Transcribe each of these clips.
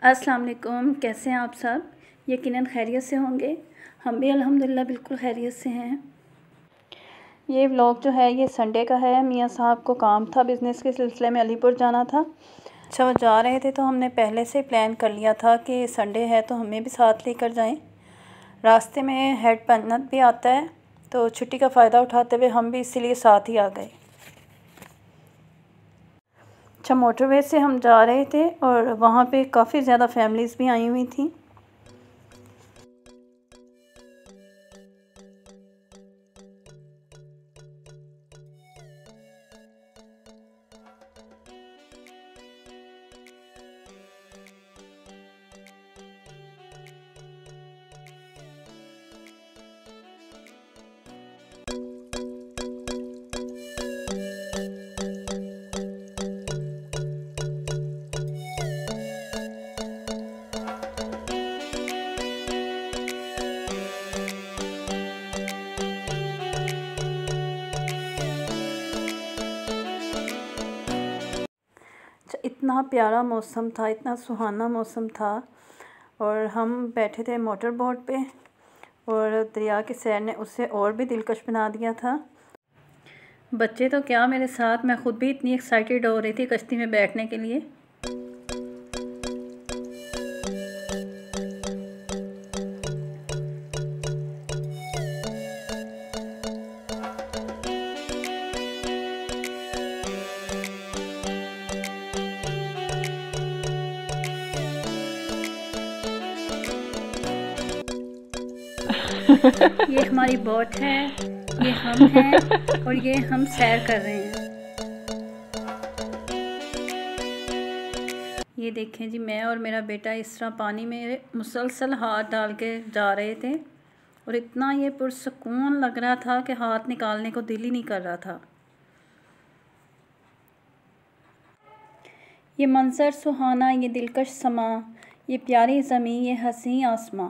अस्सलाम वालेकुम। कैसे हैं आप सब? यकीनन खैरियत से होंगे। हम भी अल्हम्दुलिल्लाह बिल्कुल खैरियत से हैं। ये व्लॉग जो है ये संडे का है। मियाँ साहब को काम था, बिज़नेस के सिलसिले में अलीपुर जाना था। अच्छा, वो जा रहे थे तो हमने पहले से प्लान कर लिया था कि संडे है तो हमें भी साथ लेकर जाएं। रास्ते में हेड पन्नत भी आता है तो छुट्टी का फ़ायदा उठाते हुए हम भी इसीलिए साथ ही आ गए। अच्छा, मोटरवे से हम जा रहे थे और वहाँ पे काफ़ी ज़्यादा फैमिलीज़ भी आई हुई थी। इतना प्यारा मौसम था, इतना सुहाना मौसम था और हम बैठे थे मोटर बोट पे और दरिया के सैर ने उससे और भी दिलकश बना दिया था। बच्चे तो क्या, मेरे साथ मैं ख़ुद भी इतनी एक्साइटेड हो रही थी कश्ती में बैठने के लिए। ये हमारी बोट है, ये हम हैं और ये हम सैर कर रहे हैं। ये देखें जी, मैं और मेरा बेटा इस तरह पानी में मुसलसल हाथ डाल के जा रहे थे और इतना ये पुरसुकून लग रहा था कि हाथ निकालने को दिल ही नहीं कर रहा था। ये मंजर सुहाना, ये दिलकश समा, ये प्यारी ज़मीं, ये हसी आसमां।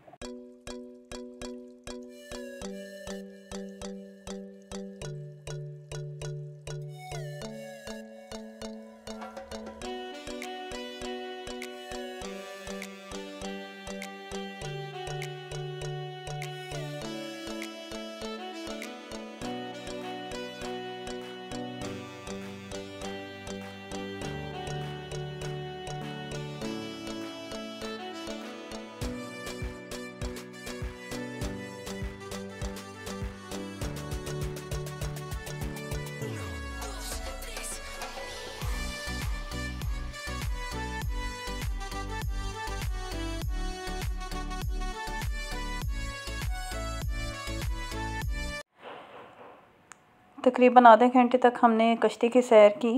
तकरीबन आधे घंटे तक हमने कश्ती की सैर की।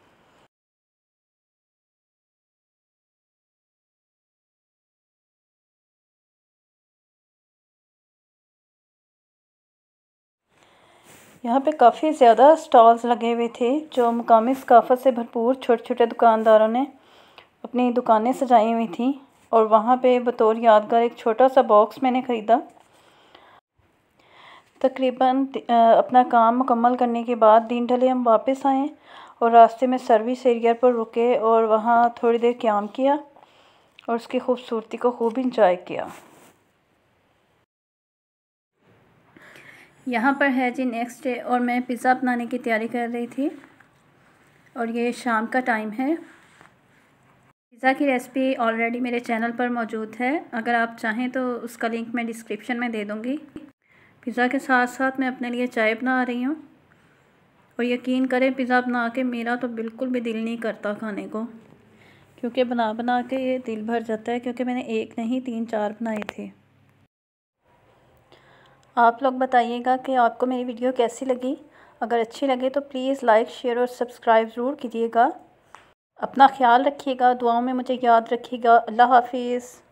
यहाँ पे काफ़ी ज़्यादा स्टॉल्स लगे हुए थे जो मुकामी सकाफ़त से भरपूर छोटे छोटे दुकानदारों ने अपनी दुकानें सजाई हुई थी और वहाँ पे बतौर यादगार एक छोटा सा बॉक्स मैंने ख़रीदा। तकरीबन अपना काम मुकम्मल करने के बाद दिन ढले हम वापस आए और रास्ते में सर्विस एरिया पर रुके और वहाँ थोड़ी देर क़याम किया और उसकी खूबसूरती को खूब इंजॉय किया। यहाँ पर है जी नेक्स्ट डे और मैं पिज़्ज़ा बनाने की तैयारी कर रही थी और ये शाम का टाइम है। पिज़्ज़ा की रेसिपी ऑलरेडी मेरे चैनल पर मौजूद है, अगर आप चाहें तो उसका लिंक मैं डिस्क्रिप्शन में दे दूँगी। पिज़्ज़ा के साथ साथ मैं अपने लिए चाय बना रही हूँ और यकीन करें पिज़्ज़ा बना के मेरा तो बिल्कुल भी दिल नहीं करता खाने को, क्योंकि बना बना के ये दिल भर जाता है, क्योंकि मैंने एक नहीं 3-4 बनाए थे। आप लोग बताइएगा कि आपको मेरी वीडियो कैसी लगी। अगर अच्छी लगे तो प्लीज़ लाइक, शेयर और सब्सक्राइब ज़रूर कीजिएगा। अपना ख्याल रखिएगा, दुआओं में मुझे याद रखिएगा। अल्लाह हाफिज़।